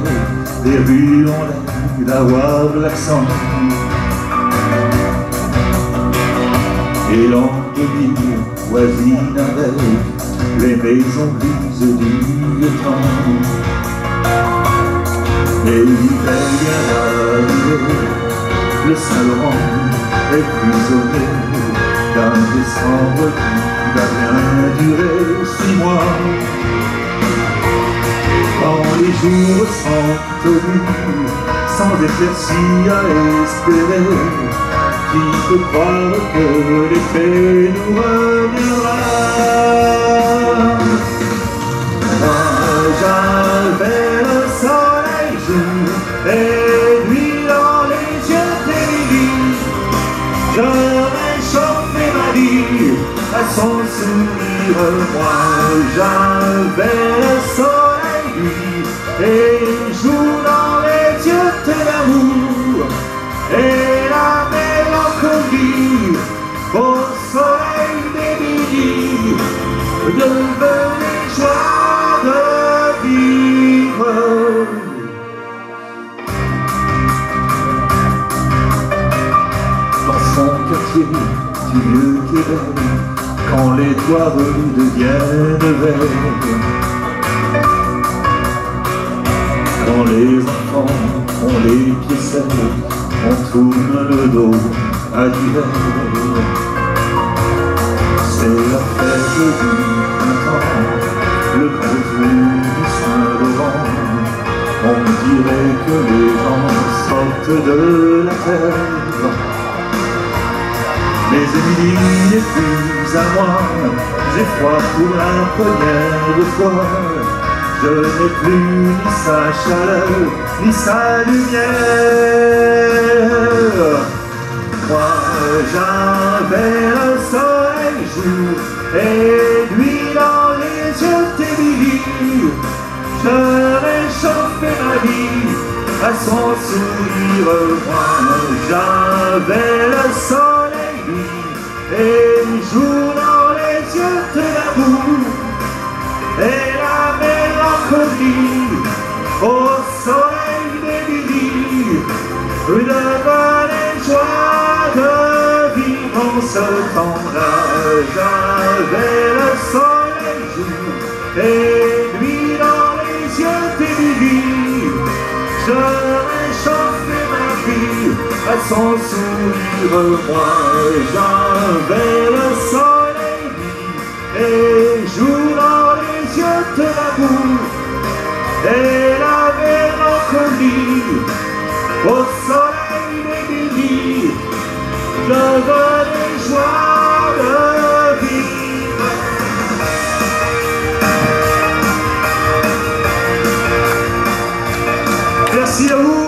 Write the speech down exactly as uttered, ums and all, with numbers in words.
des rues ont l'air d'avoir de l'accent. Et l'an deux mille voisine avec les maisons grises du vieux temps. Et l'hiver vient d'arriver, le Saint-Laurent est prisonnier d'un décembre qui va bien durer six mois. Quand les jours sont tenus, sans éclaircie à espérer, qui peut croire que l'été nous reviendra? Moi j'avais le soleil jour et lui dans les yeux télévis. Je réchauffais ma vie à son sourire. Moi j'avais le soleil lui et il joue dans les yeux de l'amour et la mélancolie au soleil des midis devenait joie de vivre. Dans son quartier du vieux Québec, quand les toits deviennent verts, quand les enfants ont les pieds secs, on tourne le dos à l'hiver. C'est la fête du printemps, le grand jour du Saint-Laurent. On dirait que les gens sortent de la terre. Mais Émilie n'est plus à moi, j'ai froid pour la première fois. Je n'ai plus ni sa chaleur, ni sa lumière. Moi j'avais le soleil jour et lui dans les yeux d'Émilie. Je réchauffais ma vie à son sourire. Moi j'avais le soleil lui et il joue dans les yeux de l'amour et la mélancolie au soleil d'Émilie devenait joie de vivre en ce temps-là. J'avais le soleil jour et lui dans les yeux d'Émilie. Je réchauffais ma vie à son sourire. Moi j'avais le soleil lui et joue dans les yeux de l'amour et la mélancolie au soleil d'Émilie devenait joie de vivre. Merci à vous.